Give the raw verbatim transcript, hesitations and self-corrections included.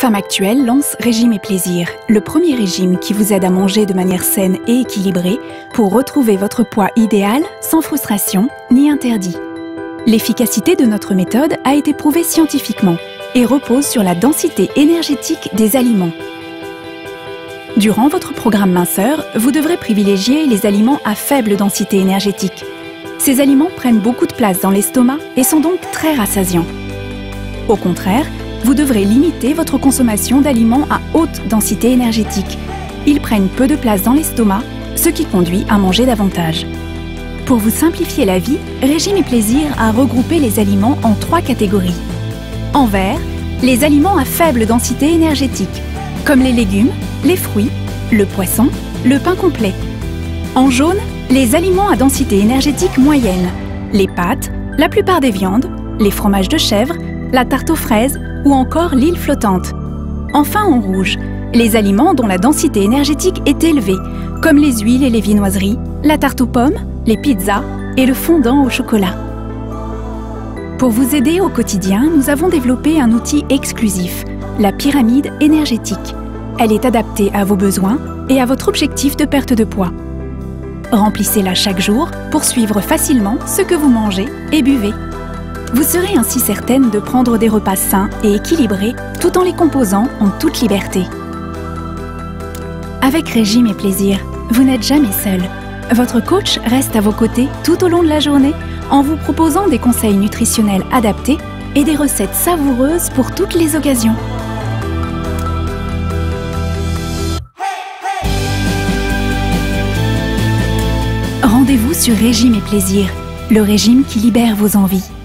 Femme Actuelle lance Régime et Plaisir, le premier régime qui vous aide à manger de manière saine et équilibrée pour retrouver votre poids idéal sans frustration ni interdit. L'efficacité de notre méthode a été prouvée scientifiquement et repose sur la densité énergétique des aliments. Durant votre programme minceur, vous devrez privilégier les aliments à faible densité énergétique. Ces aliments prennent beaucoup de place dans l'estomac et sont donc très rassasiants. Au contraire, vous devrez limiter votre consommation d'aliments à haute densité énergétique. Ils prennent peu de place dans l'estomac, ce qui conduit à manger davantage. Pour vous simplifier la vie, Régime et Plaisir a regroupé les aliments en trois catégories. En vert, les aliments à faible densité énergétique, comme les légumes, les fruits, le poisson, le pain complet. En jaune, les aliments à densité énergétique moyenne, les pâtes, la plupart des viandes, les fromages de chèvre, la tarte aux fraises ou encore l'île flottante. Enfin en rouge, les aliments dont la densité énergétique est élevée, comme les huiles et les viennoiseries, la tarte aux pommes, les pizzas et le fondant au chocolat. Pour vous aider au quotidien, nous avons développé un outil exclusif, la pyramide énergétique. Elle est adaptée à vos besoins et à votre objectif de perte de poids. Remplissez-la chaque jour pour suivre facilement ce que vous mangez et buvez. Vous serez ainsi certaine de prendre des repas sains et équilibrés tout en les composant en toute liberté. Avec Régime et Plaisir, vous n'êtes jamais seul. Votre coach reste à vos côtés tout au long de la journée en vous proposant des conseils nutritionnels adaptés et des recettes savoureuses pour toutes les occasions. Rendez-vous sur Régime et Plaisir, le régime qui libère vos envies.